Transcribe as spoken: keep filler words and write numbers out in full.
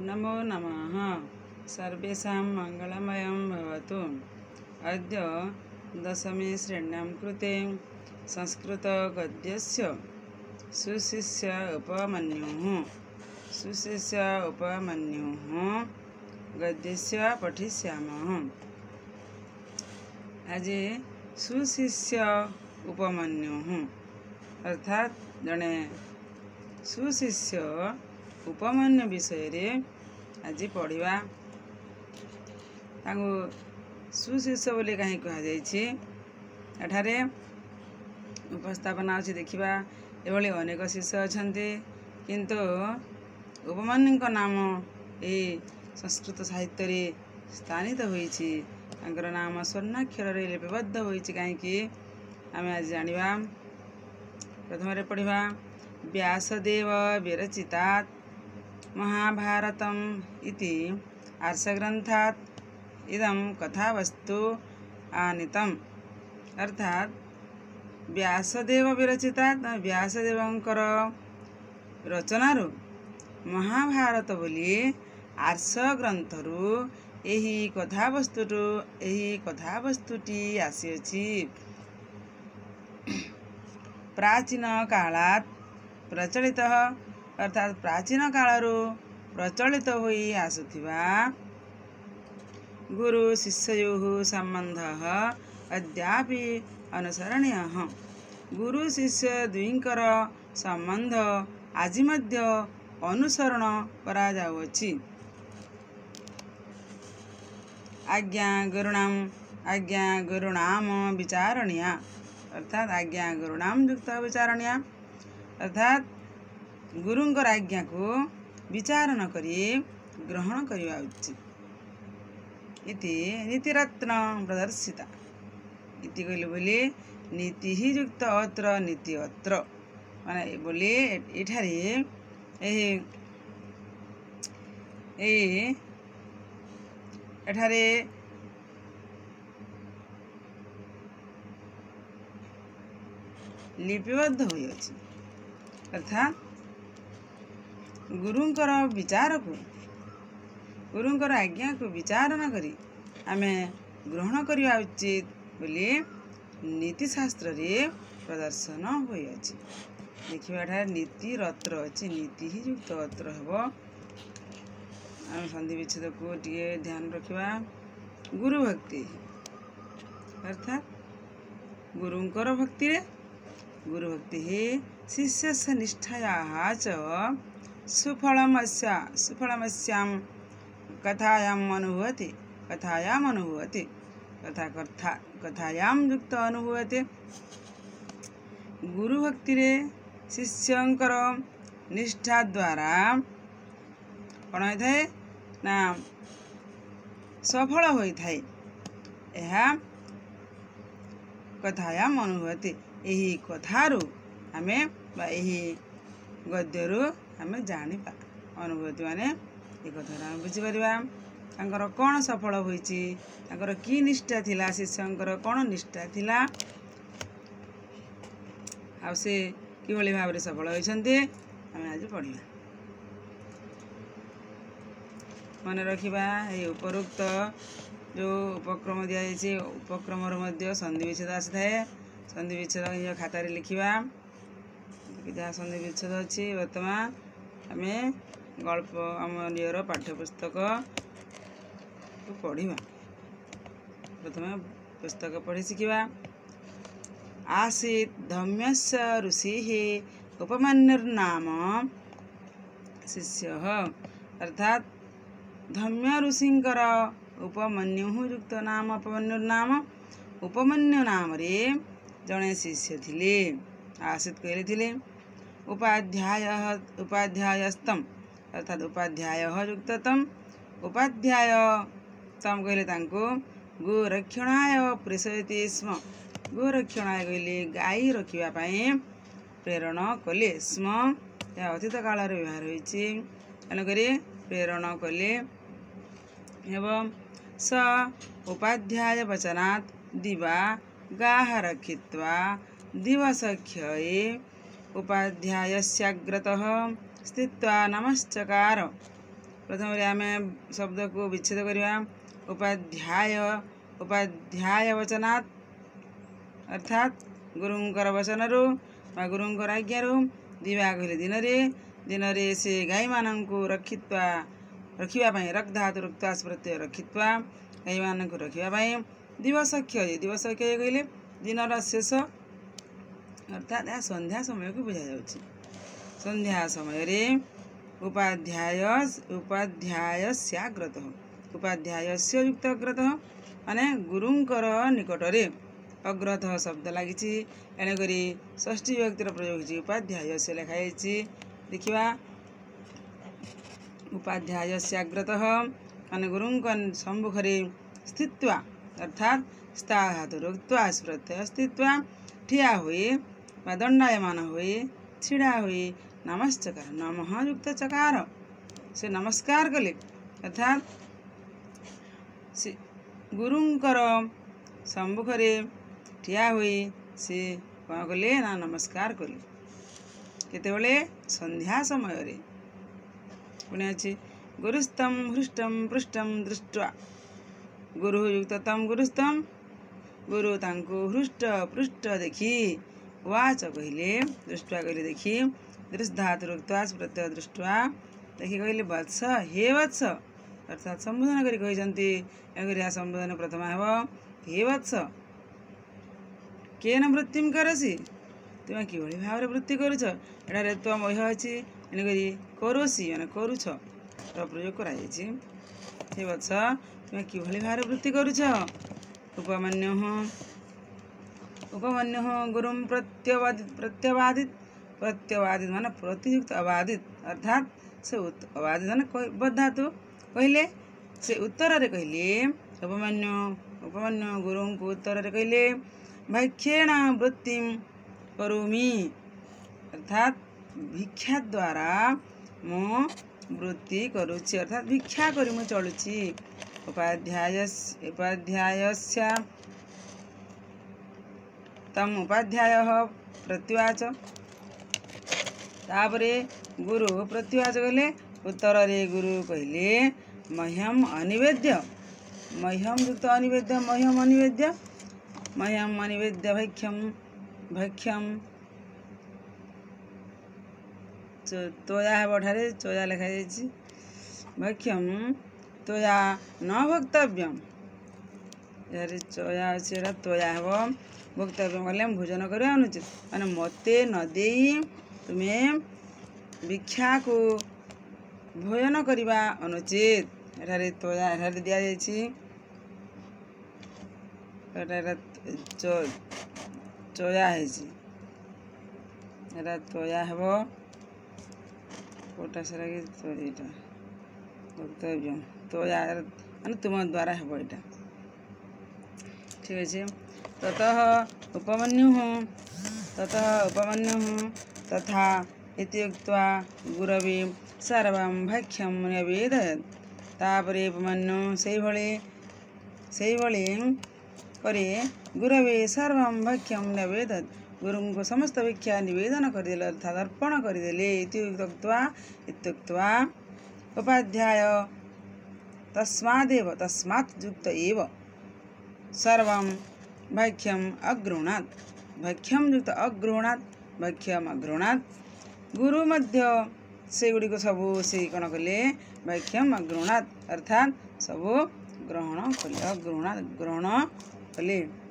नमो नमः। सर्वेषां मङ्गलमयं भवतु। अद्य दशमी श्रेण्यां कृते संस्कृतगद्यस्य सुशिष्य उपमन्युः सुशिष्य उपमन्युः गद्यस्य पठिष्यामः। आज सुशिष्य उपमन्युः अर्थात जड़े सुशिष्य उपमन्यु विषय रे आज पढ़ा। सुशिष्य बोली कहीं कहुई एठारे उपस्थापना अच्छी देखा। एभली अनेक शिष्य अच्छा किंतु उपमन्यु नाम ये संस्कृत साहित्य रे स्थानित होईछि। तांकर नाम स्वर्णाक्षर रे लिपिबद्ध होईछि। कहीं आम आज जानिबा। प्रथम पढ़ा व्यासदेव विरचितात् महाभारतम् इति आर्षग्रंथात् इदं कथावस्तु आनीतम्। अर्थात व्यासदेव विरचितात् व्यासदेवंकर रचनारू महाभारत बोली आर्ष ग्रंथरू एही कथावस्तुटू एही कथावस्तुटी आसीअछि। प्राचीन कालात् प्रचलित अर्थात प्राचीन कालरू प्रचलित होई आसुथिबा गुरु शिष्ययोः संबंधः अद्यापि अनुसरणीयः। गुरु शिष्य दुईंकर संबंध आज मध्य अनुसरण करा जाउछि। आज्ञा गुरुणाम आज्ञा गुरुणाम विचारणीया अर्थात आज्ञा गुरुणाम युक्त विचारणीया अर्थात गुरुंकर आज्ञा को विचार न करी ग्रहण करवा उचित। इति नीतिरत्न प्रदर्शिता इति कहले बोली नीति ही युक्त अत्र नीति अत्र माने बोली एठारे एही ए एठारे लिपिबद्ध होई अछि। अर्थात गुरुंकर विचार को गुरुंकर आज्ञा को विचार न करी आमे ग्रहण करवा उचित बोली नीतिशास्त्र रे प्रदर्शन होई अछि। देखिबा नीति रत्र अछि। नीति ही युक्त अत्र हेबो। आम संधि विच्छेद को टिके ध्यान रखिबा। गुरु भक्ति अर्थात गुरुंकर भक्ति रे गुरु भक्ति ही शिष्यस्य निष्ठायाः च सुफलमस्या सुफलमस्यां कथायाम् अनुभूति कथायाम् अनुभूति कथा कथा कथायां युक्त अनुभूति। गुरु भक्ति रे शिष्यंकर निष्ठा द्वारा कौन होई थाए ना सफल होई थाए। एहा कथायाम् अनुभूति एही कथारू आमे बा एही गद्यरू आमे जानिपा। अनुभूति माने ए कथा आमे बुझी परिबा। तांकर कोन सफल होईची तांकर की निष्ठा थिला शिष्यंकर कोन निष्ठा थिला आ से कि भली भाबरे सफल होईछन्ते आमे आज पढिला। मन रखिबा ए उपरोक्त जो उपक्रम दिया जायछि उपक्रम रो मध्य संधि विच्छेद आसी थाए। संधि विच्छेद ये खाता रे लिखिबा। जहाँ संधि विच्छेद अच्छी वर्तमान आम गल्प आम नियर पाठ्यपुस्तक पढ़ा। प्रथम पुस्तक पढ़ी शिखा। आसीत् धम्यस्य ऋषिः उपमन्युर्नाम शिष्यः अर्थात धम्य ऋषिंकर उपमन्यु युक्त नाम उपमन्युर्नाम उपमन्यु नाम रे जड़े शिष्य थिले। आसीत कहले थिले। उपाध्याय उपाध्यायस्तम अर्थात उपाध्याय युक्ततम उपाध्याय तम कहले तांको गोरक्षणाय प्रेषयति स्म। गोरक्षणाय कहले गाई रखिबा पई प्रेरण कले स्म। या अतीत काल रे व्यवहार होईछि। अनकरे प्रेरण कले एवं स उपाध्याय वचनात् दिवा गाः रक्षित्वा दिवसख्ये उपाध्यायस्याग्रतः स्थित्वा नमश्चकार प्रथम आम शब्द को विच्छेद करवा उपाध्याय उपाध्याय वचनात् अर्थात गुरुंकर वचन रू गुरुंकर आज्ञार दिवा कहले दिन रे दिन रे से गाई मान को रखित्वा रखापी रख धातु रुक्तास प्रत्यय रखित्वा गाई मान को रखापी दिवस क्षय दिवस क्षय कहले दिनर शेष अर्थात यह संध्या समय को बुझा जाउछि। संध्या समय रे उपाध्याय उपाध्यायस्याग्रतः उपाध्यायस्य युक्त अग्रतः माने गुरुंकर निकटरे अग्रतः शब्द लगी एणुकरी षष्ठी विभक्तिर प्रयोग होती उपाध्यायस्य लिखाई देखा उपाध्यायस्याग्रतः माने गुरुंक सम्मुखरे स्थित्वा अर्थात स्था धातु रुक्त्वा प्रत्यय स्थित्वा ठिया हुए व दंडायमान हुए छिड़ा हुए नमश्चकार नमः युक्त चकार से नमस्कार कले अर्थात से गुरुंकर सम्मुखरे ठिया हुई से कौन कले ना नमस्कार कले केतेबेले संध्या समय रे पुणे अच्छी गुरुस्तम हृष्टम पृष्ठम दृष्ट्वा गुरु युक्त तम गुरुस्तम गुरु तांको हृष्ट पृष्ठ देखी वाच कहले दृष्ट्वा कहले देखी दृष्ट धातु रुक्त्वास प्रत्यय दृष्ट्वा देखी कहले वत्स हे वत्स अर्थात संबोधन करी कहते एणुकरी संबोधन प्रथम हेब हे वत्स केन वृत्तिम करसी तुम कि भाव वृत्ति करुच एठारे त्वम यह अच्छी एणुकरी करोसी माने करुछ प्रयोग करा हे वत्स तुम कि भाव वृत्ति करुछ। उपमन्यु उपमन्यु गुरुं प्रत्यवादित प्रत्यवादित प्रत्यवादित माने प्रतियुक्त अबाधित अर्थात से अबाधित माने बधातु कहले से उत्तर रे कहले उपमन्यु उपमन्यु गुरुं को उत्तर रे कहले भैक्षेण वृत्तिं करोमि अर्थात भिक्षा द्वारा मो वृत्ति करुछि अर्थात भिक्षा करी मु चलुछि। उपाध्याय उपाध्यायस्य तम उपाध्याय प्रत्युवाच तापरे गुरु प्रत्युवाच कहले उत्तर रे गुरु कहले मह्यम अनिवेद्य मह्यम युक्त अनिवेद्य मह्यम अनिवेद्य मह्यम अनिवेद्य भैक्षम भैक्षम तोया है बढ़ारे चोया लिखा जाइए भैक्षम तोया न भोक्तव्यम यार चोया अच्छे तोया है भोक्तव्यम कहले भोजन करवा अनुचित माने मते न देई तुम्हें भिक्षा को भोजन करवा अनुचित एठारे तोया एठारे दिया जाइछि एठारे चो चोया है एटा तोया हेबो कोटा सारा के तो एटा भोक्तव्यम तोया माने तुम द्वारा हेबो एटा ठीक है। ततः उपमन्यु ततः उपमन्यु तथा इति उक्त्वा गुरवे सर्वं भैक्षम निवेदयत् तापरे उपमन्यु सेई भଳି सेई भଳି करे गुरवे सर्वं भैक्षम निवेदयत् गुरु को समस्त भिक्षा निवेदन करदेले अर्थात अर्पण करदेले इति उक्त्वा इत्युक्त्वा उपाध्याय तस्मादेव तस्मात् युक्त एव सर्वं भैक्षम अगृह्णात् भैक्षम युक्त अगृह्णात् भैक्षम अगृह्णात् गुरु मध्य से गुड़ी को सबू से कौन कले भैक्षम अगृह्णात् अर्थात सबू ग्रहण कले अगृह्णात् ग्रहण कले।